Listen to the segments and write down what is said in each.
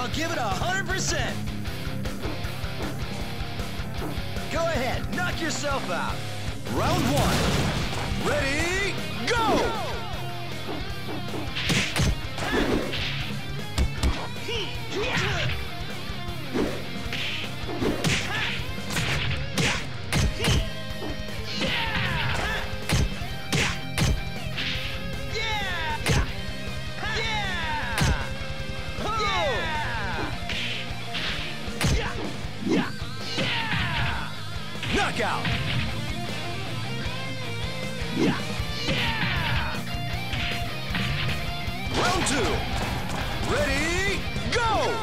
I'll give it 100%. Go ahead, knock yourself out. Round one. Ready, go! Knockout! Round two. Ready, go!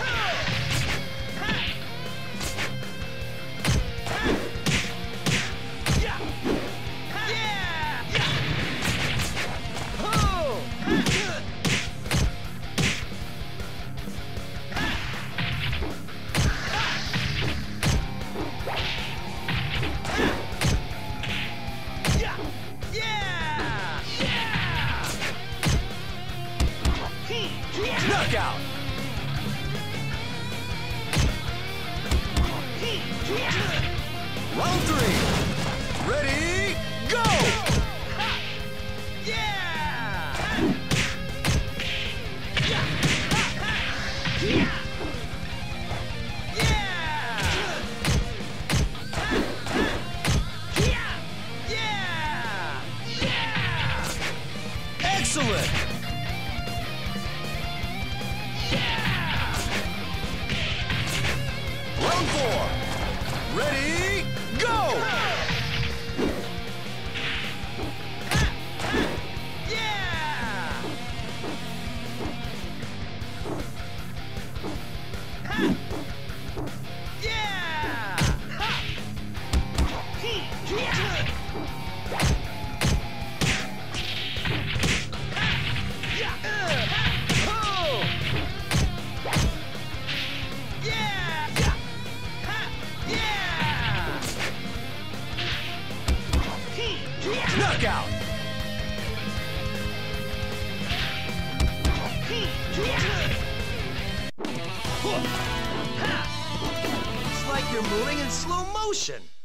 Knockout! Round three. Ready, go! Excellent! Round four. Ready, go! Knockout! It's like you're moving in slow motion.